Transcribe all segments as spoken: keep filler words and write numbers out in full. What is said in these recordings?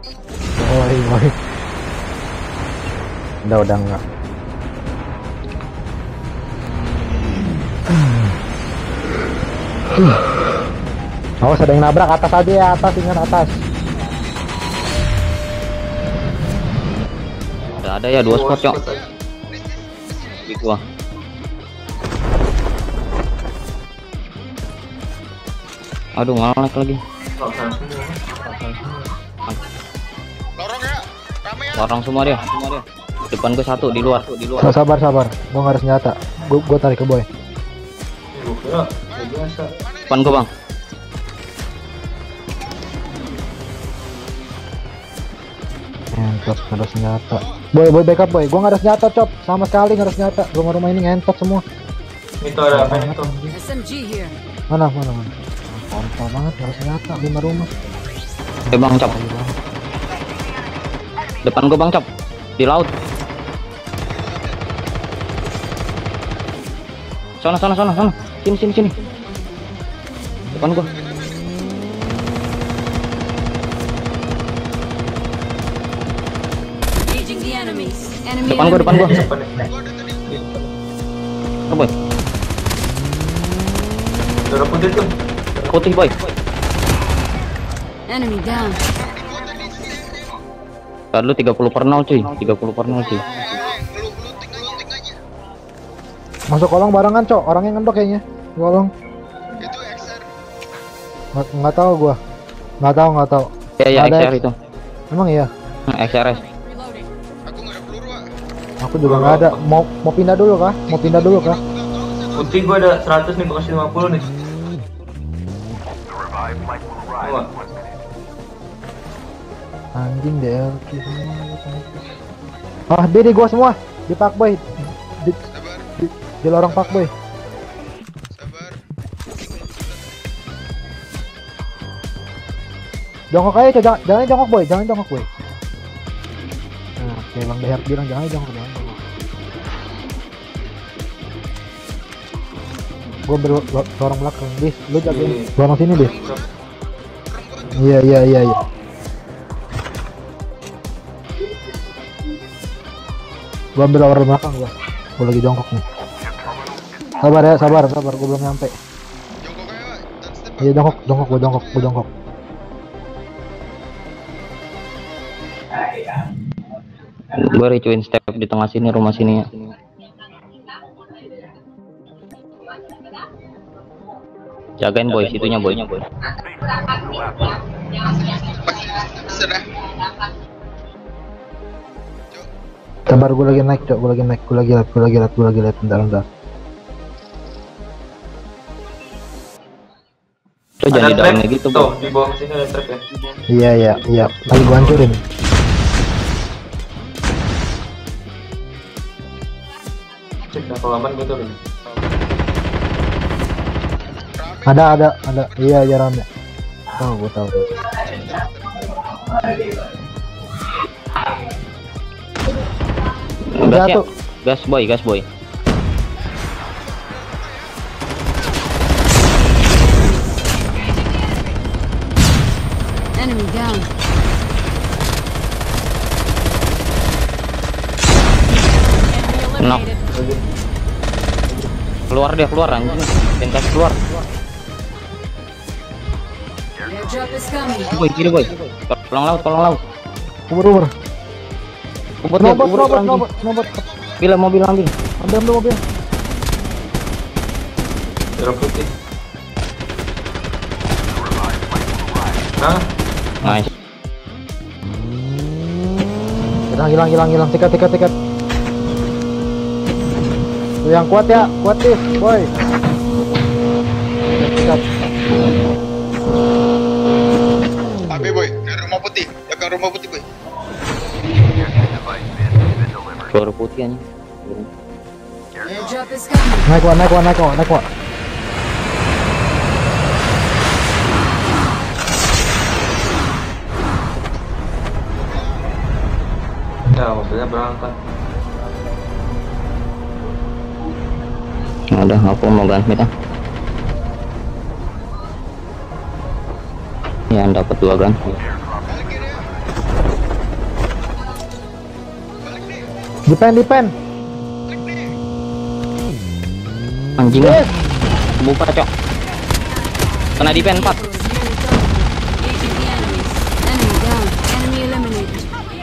Boy, boy. Udah, udah enggak. Awas ada yang nabrak, atas aja ya, atas, ingat atas. Udah ada ya dua spot, Cok. Di gua. Aduh, ngelek lagi. Lorong ya, rame ya. Lorong semua dia, semua dia. Depan gua satu di luar, di luar. Sabar, sabar. Gua nggak ada senjata. Gua, gua tarik ke boy. Depan gua, Bang. Ngentot, nggak ada senjata. Boy, boy backup boy. Gua nggak ada senjata, Cop. Sama sekali nggak ada senjata. Rumah rumah ini ngentot semua. Itu ada apa itu? S M G here. Mana, mana, mana. Kontol banget, nggak ada senjata. Lima rumah. Eh, Bang, Cop. Depan gua, Bang, Cop. Di laut. Sana, sana, sana, sana. Sini, sini, sini. Depan gua. Engaging the enemies. Enemy. Depan gua, depan gua. Oh, boy. Dorong putih tuh. Putih, boy. Enemy down. Tadi lu tiga puluh per nol, cuy. tiga puluh per nol, cuy. Masuk kolong barengan, Cok. Orangnya ngendok kayaknya. Di kolong. Itu X R. Nggak, nggak tahu gua. Nggak tahu, nggak tahu. Ya, ya, Ada X R itu. Emang iya? Hmm, X R S. Reloading. Aku nggak ada peluru, Wak. Aku juga nggak ada. Mau mau pindah dulu kah? Mau pindah dulu kah? Putih gua ada seratus nih, gua kasih lima puluh nih. Wah, Anjing D L Q semua. Ah, di di gua semua. Di Pak Boy. Di, Sabar, di, di lorong Pak Boy. sabar. Jongkok aja, Cok. jangan, jangan jongkok boy, jangan jongkok boy. Nah, kayak Bang Deher bilang jangan jongkok, jangan jongkok. Gua berlorong belakang, bis, lu jagain lorong sini bis. Iya iya iya iya. Gua ambil lorong belakang gua. Gua lagi jongkok nih. Sabar ya, sabar, sabar, gua belum nyampe. Jongkok aja, Wak. Dan step, Wak. Iya jongkok, jongkok, gua jongkok, gua jongkok. Gue ricuin step di tengah sini, rumah sini ya. Jagain boy, situnya boy. Sudah. Sabar, gua lagi naik, Cok, gua lagi naik, gua lagi lihat, gua lagi lihat, gua lagi lihat, bentar, bentar. Tuh jangan di dalamnya gitu, tuh boy. di bawah sini ada trap ya. Iya iya iya, lagi gua hancurin. Cek level aman gua tuh. Ada ada ada, iya ya rame. Tahu gua tahu. Gas ya. Jatuh. Gas boy, gas boy. Enemy down. Knock. Keluar dia, keluar anjing. Pentas keluar. Airdrop is coming. Boy, kiri boy. Tolong laut, tolong laut. Kubur kubur. Kubur dia, Nobot kubur nobot anjing. nobot nobot. Bila mobil anjing. Ambil ambil mobil. Dorong putih. Nah, Nice. Hilang hilang hilang hilang, tiket tiket tiket. Tuh yang kuat ya, kuat nih, boy. Tiket. Abe, boy. Dari rumah putih. Jaga rumah putih, boy. Suara putih anjing. Airdrop is coming. Naik kuat naik kuat naik kuat naik kuat. ya mobilnya berangkat. Udah, aku mau ganti ah. Ya, dapat dua gan. Balikin ya. Dipen, dipen. Anjing lah. Buka cok. Kena dipen empat. Engaging the enemies. Enemy down. Enemy eliminated.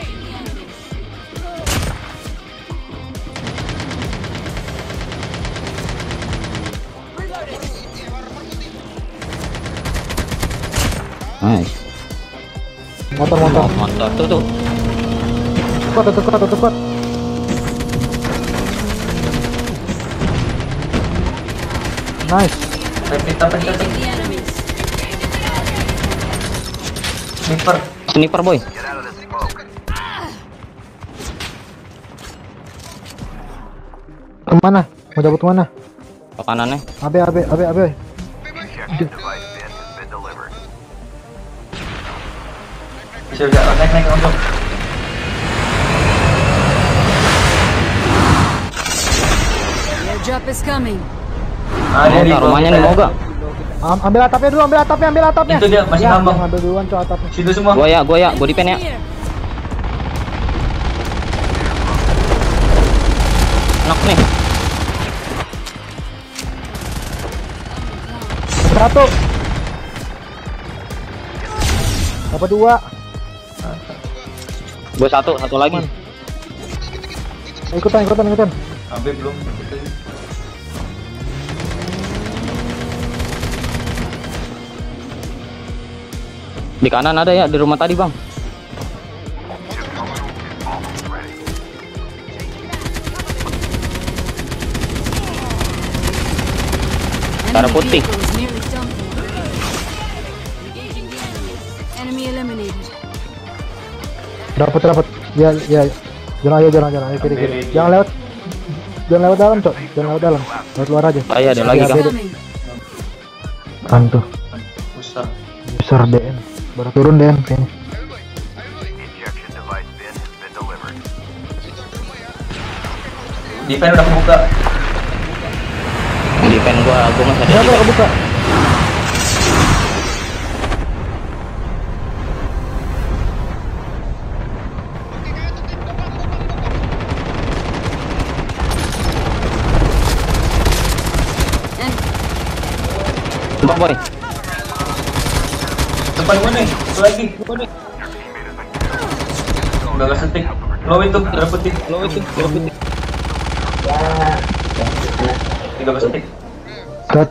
Nice. Motor, motor. Motor tuh tuh. Kuat, tuh, kuat, tuh, kuat. Nice. Tapi tapi tapi Engaging the enemies. sniper. Sniper boy. Kemana? Mau cabut kemana? Ke kanannya. Abe, abe, abe, abe. Bisa udah naik naik langsung. Airdrop is coming. Ah, dia di Moga, rumahnya nih moga. Am ambil atapnya dulu, ambil atapnya, ambil atapnya. Itu dia, masih ya, ngambang. jangan ambil duluan coy atapnya. Situ semua. Gua ya, gua ya, gua dipen ya. Here. Knock nih. Satu. Dapat dua. Gua satu, satu lagi. Ikutan, ikutan, ikutan. Sampai belum. Di kanan ada ya, di rumah tadi bang. Darah Enemy putih. vehicle is nearly dumped. Engaging the enemies. Enemy eliminated. Dapat, dapat. Ya, ya. Jangan, ayo, jangan, jangan, ayo kiri, kiri. Jangan lewat. Jangan lewat dalam, cok. Jangan lewat dalam. Lewat luar aja. Ah, iya, ada lagi, Ya, Kang. beda. Coming. Kan tuh. Besar. Besar D N. Baru turun D N kayaknya. Defend udah kebuka. Dipen gua, gua masih ada. Siapa di yang kebuka? And Bang boy. Depan gua nih. Satu lagi. Udah gak setik. Low itu, darah putih. Low itu, darah putih. Tiga belas detik. Cut.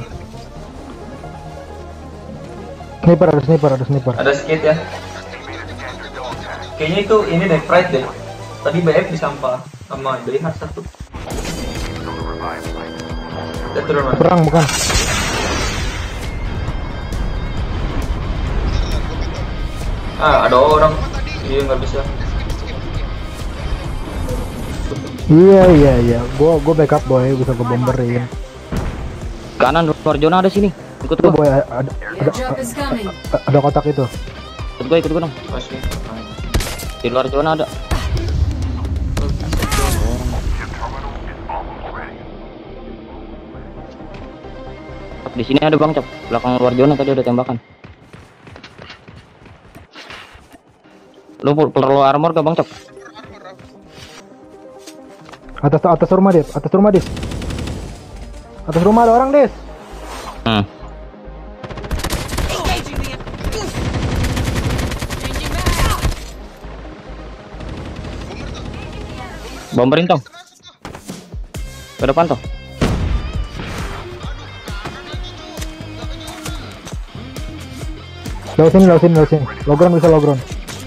Sniper, ada sniper, ada sniper. Ada skate ya. Kayaknya itu ini deh, Pride deh. Tadi B F di sampah sama D H satu. Dia turun mana? Perang bukan? Ah, ada orang. Iya nggak bisa. Iya, iya, iya. Gua, gua backup boy, bisa gua bomberin. Kanan luar zona ada sini. Ikut Tuh gua. boy, ada, ada, airdrop is coming. ada kotak itu. Ikut gua, ikut gua dong. Masih. Di luar zona ada. Di sini ada bang Cok. Belakang luar zona tadi ada tembakan. Lu perlu armor gak bang Cok? Atas atas rumah Des, atas rumah Des. Atas rumah ada orang Des. Hmm. Bomberin toh. Ke depan toh. Lewat sini, lewat sini, lewat sini. Logron bisa logron.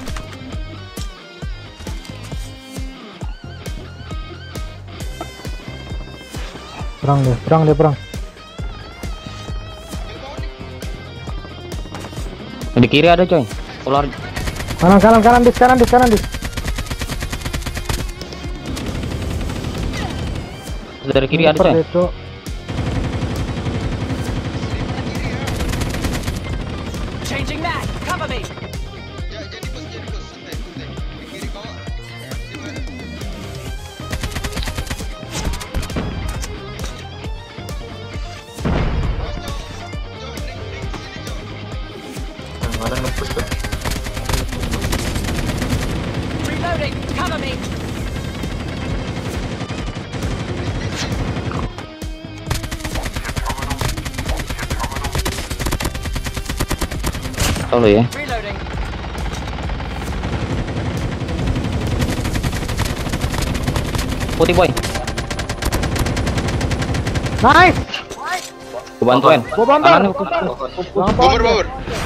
Perang deh, perang deh, perang. Di kiri ada coy. Keluar. Kanan, kanan, kanan Des, kanan Des, kanan Des. Dari kiri ada coy. Cok. Changing mag. Cover me. Ya, jadi bos, jadi bos. Santai, santai. Di kiri bawah. Di mana? Yang mana ngepush tuh? Reloading. Cover me. Tahu lo ya. Reloading. Putih boy. Nice. Gua bantuin. Gua bantu. Tangan lu, gua- Bobor, bobor.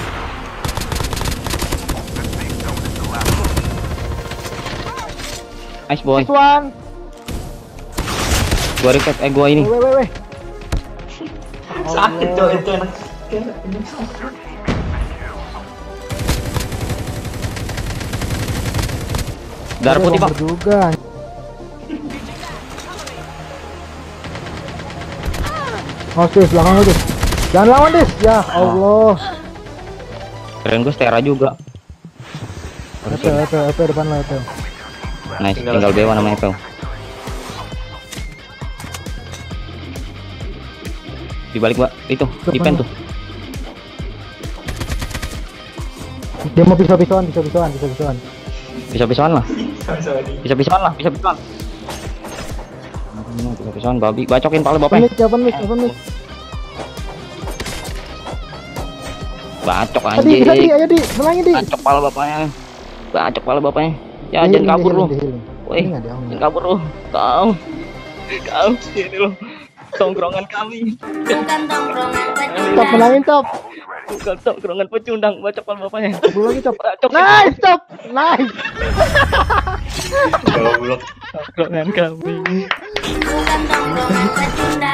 Nice boy. Nice one. Gua reset eh gua ini. Weh weh weh. Sakit cok itu enak. Darah putih bang. Juga. Oh, Dis, belakang lu, Dis. Jangan lawan, Dis. Ya Allah. Keren gua Stera juga. E P, E P, E P depan lo, E P. Nice, tinggal Bewa namanya Pel. Di balik gua itu, di pen tuh. Dia mau pisau-pisauan, pisau-pisauan, pisau-pisauan. Bisa-bisaan lah. Sorry. Bisa-bisaan lah, bisa-bisaan. Hmm, Bisa-bisaan babi, bacokin pala bapaknya. Open mic, open mic, open mic. Bacok Tadi, bisa di, anjing. ayo di, menangin di. Bacok pala bapaknya. Bacok pala bapaknya. Ya Di jangan healing, kabur di lu. healing, di healing. Woi, Ini nggak diambil. jangan kabur lu. Kau. Kau sini lu. Tongkrongan kami. Bukan tongkrongan Top, pecundang. menangin top. Bukan tongkrongan pecundang, bacok pala bapaknya. Belum lagi top. Bacok. Nice, top. Nice. Goblok. Tongkrongan kami. Bukan tongkrongan pecundang.